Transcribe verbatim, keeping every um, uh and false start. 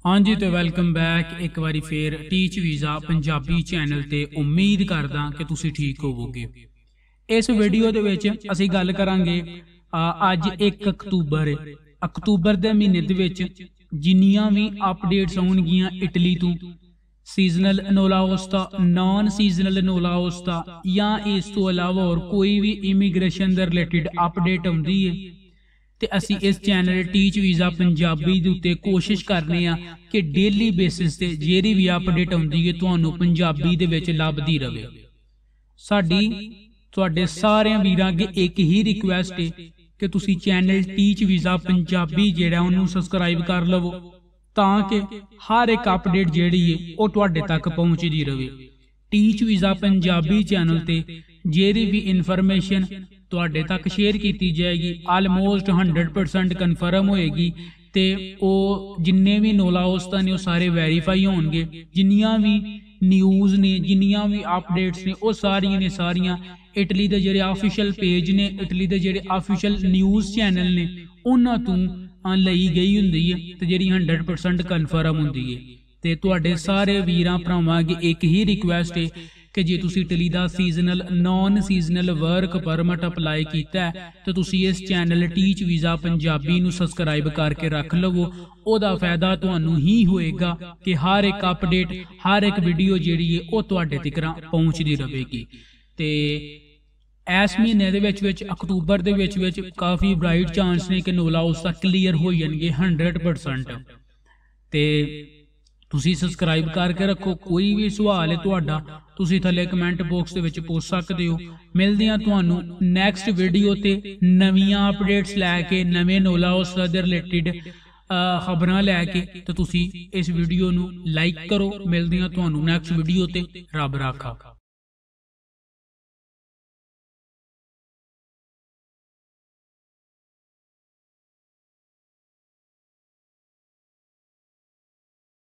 हाँ जी, तो welcome back एक बारी फिर टीच वीज़ा पंजाबी चैनल ते उम्मीद करदा कि तुसी ठीक होवोगे। इस वीडियो दे विच असीं गल करांगे अज एक अक्तूबर अक्तूबर दे महीने दे विच जिन्नियां भी अपडेट्स आउणगियां इटली तो सीजनल एनोलाउस दा, नॉन सीजनल एनोलाउस दा या इस तो अलावा और कोई भी इमीग्रेशन दे रिलेटेड अपडेट आउंदी है ते असी इस चैनल टीच वीज़ा पंजाबी दे उत्ते कोशिश करने आ कि डेली बेसिस ते जेरी भी अपडेट आउंदी है तुहानू पंजाबी दे विच लभदी रवे। साडी तुहाडे सारे वीरां अगे एक ही रिक्वेस्ट है कि तुसी चैनल टीच वीज़ा पंजाबी जेड़ा उन्नू सबसक्राइब कर लवो तां कि हर एक अपडेट जेड़ी है वो तुहाडे तक पहुंचदी रवे। टीच वीज़ा पंजाबी चैनल ते जेरी भी इनफॉर्मेशन तुहाडे तक शेयर की जाएगी आलमोस्ट हंड्रेड परसेंट कन्फर्म होएगी ते ओ जिन्ने भी नोलाउस ने वो सारे वेरीफाई होंगे। जिन्नियां भी न्यूज़ ने जिन्नियां भी अपडेट्स ने वो सारियां ने सारियां इटली के जेडे ऑफिशियल पेज ने इटली के जेडे ऑफिशियल न्यूज़ चैनल ने उन्हां तों लई गई हुंदी है ते जेडी हंड्रेड परसेंट कन्फर्म हुंदी है। ते तुहाडे सारे वीरां भरावां अगे एक ही रिक्वेस्ट है कि जे तुसी इटली दा seasonal non seasonal work permit apply कीता है तो तुसी इस चैनल टीच वीज़ा पंजाबी नू सबसक्राइब करके रख लवो। ओदा फायदा तुहानू ही होएगा कि हर एक अपडेट हर एक वीडियो जेड़ी है वो तुहाडे तक पहुंचदी रहेगी। ते इस महीने दे विच विच अक्तूबर दे विच विच काफ़ी ब्राइट चांस ने कि नोलाउस दा क्लीयर हो जाणगे हंड्रेड परसेंट। ते तुसी सबसक्राइब करके रखो। कोई भी सवाल है तुहाडा तुसी थले कमेंट बॉक्स दे विच पूछ सकदे हो। मिलदे हां तुहानू नैक्सट वीडियो ते नवीं अपडेट्स लैके नवे नोलाउस दे रिलेटेड खबरां लैके। तो तुसी इस वीडियो नू लाइक करो। मिलदे हां तुहानू नैक्सट वीडियो ते। रब राखा।